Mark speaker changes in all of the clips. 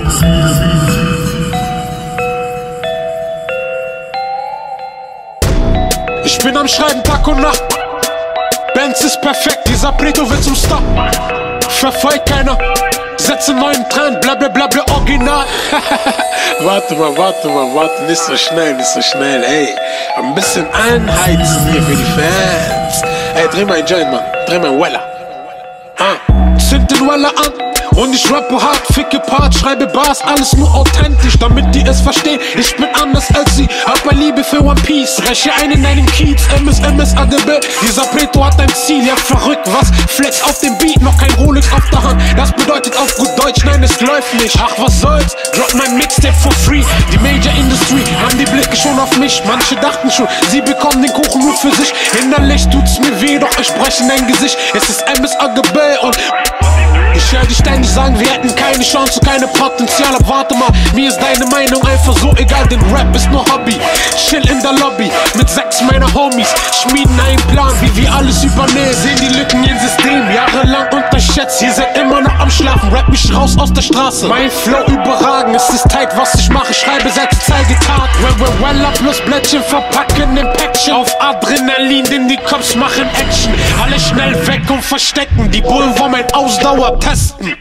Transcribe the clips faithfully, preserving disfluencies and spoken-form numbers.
Speaker 1: Ich bin am Schreiben Tag und Nacht. Benz ist perfekt, dieser Preto wird zum Star. Verfolgt keiner, setze neuen Trend, bla bla bla bla original. Warte mal, warte mal, warte, nicht so schnell, nicht so schnell, ey. Ein bisschen einheizen hier für die Fans. Ey, dreh mal einen Joint, Mann, dreh mal einen Weller. Ah, zünd den Weller an. Und ich rappe hart, ficke Part, schreibe Bars, alles nur authentisch, damit die es verstehen. Ich bin anders als sie, hab bei Liebe für One Piece. Räche ein in deinem Kiez, M S M S A G B. Dieser Preto hat ein Ziel, ja verrückt, was? Flex auf dem Beat, noch kein Rolex auf der Hand. Das bedeutet auf gut Deutsch, nein, es läuft nicht. Ach, was soll's, drop mein Mixtape for free. Die Major Industry haben die Blicke schon auf mich. Manche dachten schon, sie bekommen den Kuchen nur für sich. Innerlich tut's mir weh, doch ich spreche in dein Gesicht. Es ist M S A G B und ich hör dich ständig sagen, wir hätten keine Chance, keine Potenzial. Aber warte mal, mir ist deine Meinung einfach so egal, denn Rap ist nur Hobby. Chill in der Lobby mit sechs meiner Homies, schmieden einen Plan, wie wir alles übernehmen. Sehen die Lücken im System, jahrelang unterschätzt. Ihr seid immer noch am Schlafen, rap mich raus aus der Straße. Mein Flow überragend, es ist tight, was ich mache. Schreibe seit ich zeige Tat. Well, well, well, plus Blättchen verpacken im Päckchen. Auf Adrenalin, denn die Cops machen Action. Alle schnell weg und verstecken. Die Bullen wollen mein Ausdauer testen. Die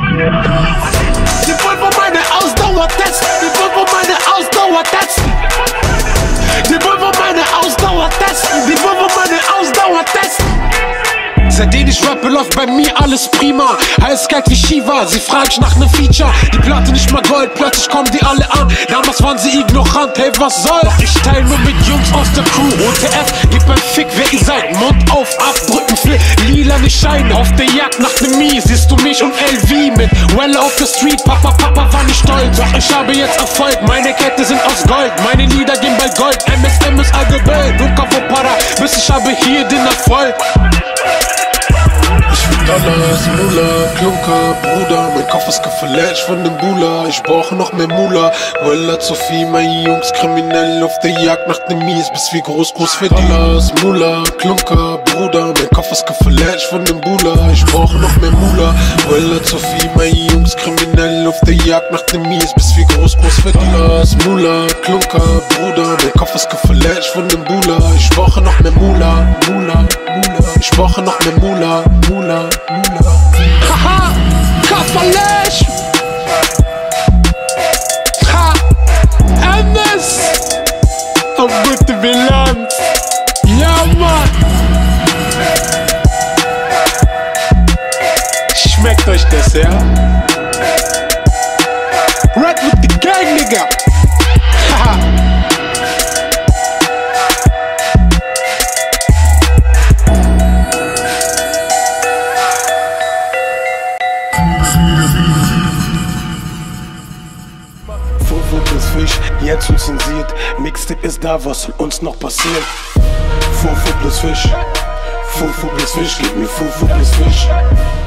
Speaker 1: wollen meine Ausdauer testen. Die wollen meine Ausdauer testen. Die wollen meine Ausdauer testen. Die wollen meine Ausdauer testen. Seitdem ich rappe, läuft bei mir alles prima. Eiskalt wie Shiva, sie fragt nach nem Feature. Die Platte nicht mal Gold, plötzlich kommen die alle an. Damals waren sie ignorant, hey was soll? Ich teil nur mit Jungs aus der Crew. O T F, gib ein Fick, wer ihr seid. Mund auf, abdrücken für lilane Scheine. Auf der Jagd nach nem Mies, siehst du mich und L V mit Well auf der Street. Papa, Papa war nicht stolz, doch ich habe jetzt Erfolg. Meine Kette sind aus Gold, meine Lieder gehen bald Gold. M S M S A G B, Nunca vor Para, bis ich habe hier den Erfolg. Ich will Dollars, Mula, Klunker, Bruder. Mein Kopf ist verletzt von dem Bula. Ich brauche noch mehr Mula. Walla zu viel, meine Jungs kriminell auf der Jagd nach dem Mies. Bis wie groß, groß für Dollars, Mula, Klunker, Bruder. Mein Kopf ist verletzt von dem Bula. Ich brauche noch mehr Mula. Walla zu viel, meine Jungs kriminell auf der Jagd nach dem Mies. Bis wie groß, groß für Dollars, Mula, Klunker, Bruder. Mein Kopf ist verletzt von dem Bula. Ich brauche noch mehr Mula, Mula, Mula. Ich brauche noch mehr Mula, Mula, Mula. Haha, Kafalesch! Ha! M S! Auf gute Bilanz! Ja, Mann! Schmeckt euch das, ja? Red with the gang, Nigga! Haha! Fisch, jetzt unzensiert. Mixtape ist da, was soll uns noch passieren? Fufu plus Fisch, Fufu plus Fisch, gib mir Fufu plus Fisch.